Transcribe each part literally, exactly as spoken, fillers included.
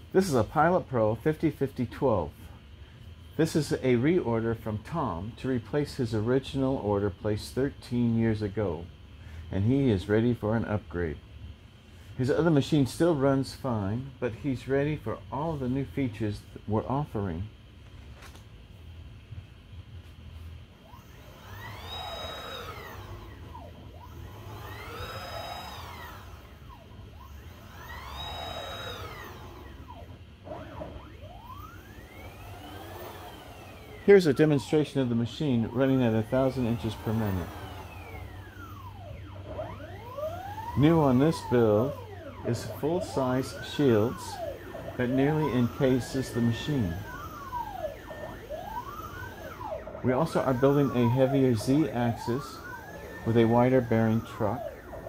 This is a Pilot Pro fifty fifty twelve. This is a reorder from Tom to replace his original order placed thirteen years ago, and he is ready for an upgrade. His other machine still runs fine, but he's ready for all of the new features that we're offering. Here's a demonstration of the machine running at a thousand inches per minute. New on this build is full-size shields that nearly encases the machine. We also are building a heavier Z-axis with a wider bearing truck.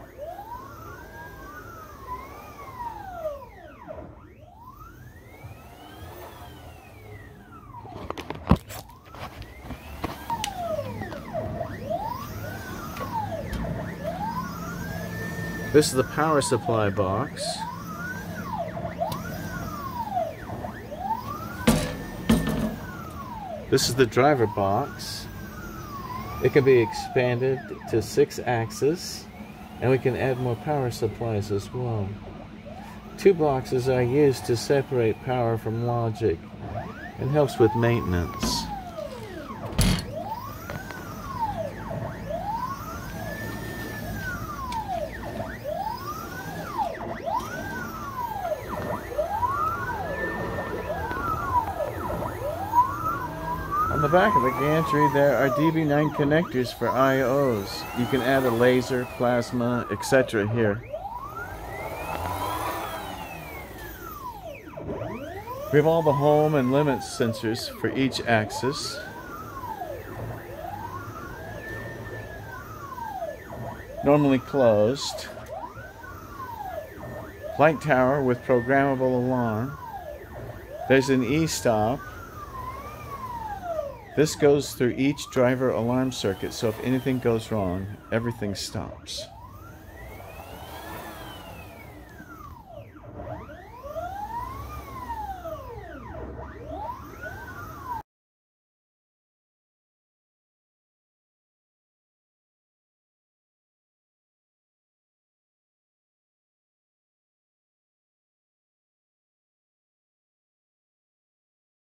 This is the power supply box. This is the driver box. It can be expanded to six axes, and we can add more power supplies as well. Two boxes are used to separate power from logic and helps with maintenance. On the back of the gantry there are D B nine connectors for I Os. You can add a laser, plasma, et cetera here. We have all the home and limit sensors for each axis. Normally closed. Light tower with programmable alarm. There's an E-stop. This goes through each driver alarm circuit, so if anything goes wrong, everything stops.